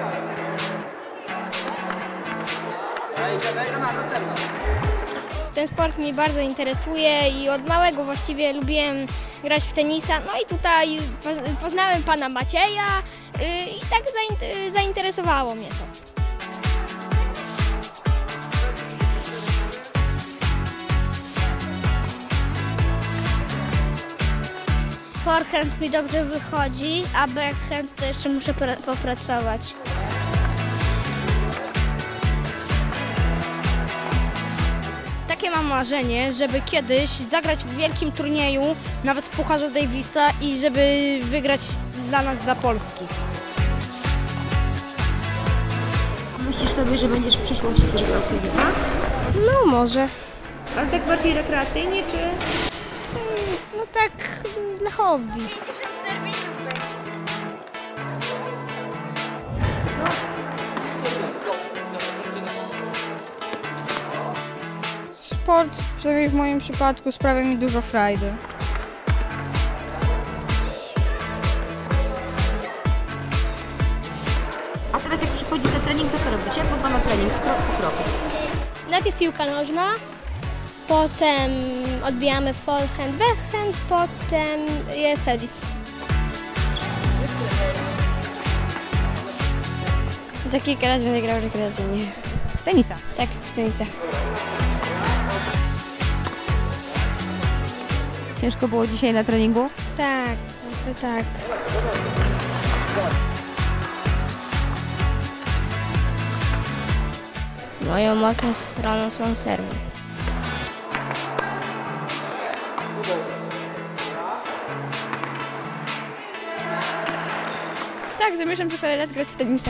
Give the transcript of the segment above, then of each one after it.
Ten sport mnie bardzo interesuje i od małego właściwie lubiłem grać w tenisa. No i tutaj poznałem pana Macieja i tak zainteresowało mnie to. Forehand mi dobrze wychodzi, a backhand to jeszcze muszę popracować. Takie mam marzenie, żeby kiedyś zagrać w wielkim turnieju, nawet w Pucharze Davisa i żeby wygrać dla nas, dla Polski. Myślisz sobie, że będziesz w przyszłości też grał w tenisa? No może. Ale tak bardziej rekreacyjnie, czy? No tak dla hobby. Sport, przynajmniej w moim przypadku, sprawia mi dużo frajdy. A teraz jak przychodzisz na trening, to co robisz? Jak wygląda trening? Krok po kroku. Najpierw piłka nożna, potem odbijamy forehand, backhand, potem jest serwis. Za kilka razy będę grał rekreacyjnie. W tenisa? Tak, w tenisa. Ciężko było dzisiaj na treningu? Tak, tak. Moją mocną stroną są serwy. Tak, zamierzam za parę lat grać w tenisa.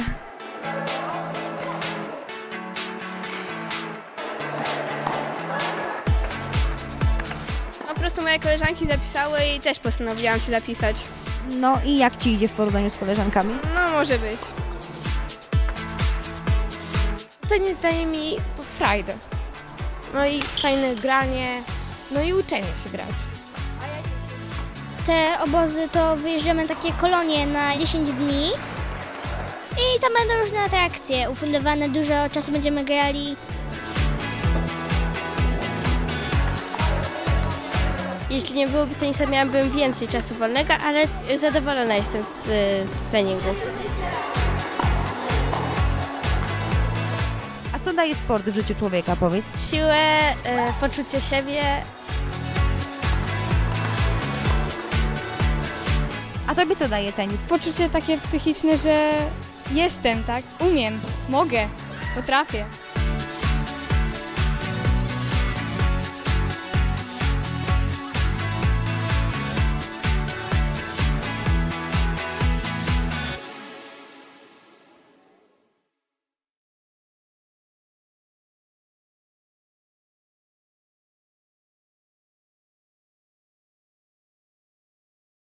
Po prostu moje koleżanki zapisały i też postanowiłam się zapisać. No i jak Ci idzie w porównaniu z koleżankami? No może być. Tenis daje mi frajdę. No i fajne granie, no i uczenie się grać. Te obozy to wyjeżdżamy takie kolonie na 10 dni i tam będą różne atrakcje ufundowane, dużo czasu będziemy grali. Jeśli nie byłoby tenisa, miałabym więcej czasu wolnego, ale zadowolona jestem z treningów. A co daje sport w życiu człowieka, powiedz? Siłę, poczucie siebie. A Tobie co daje tenis? Poczucie takie psychiczne, że jestem, tak? Umiem, mogę, potrafię.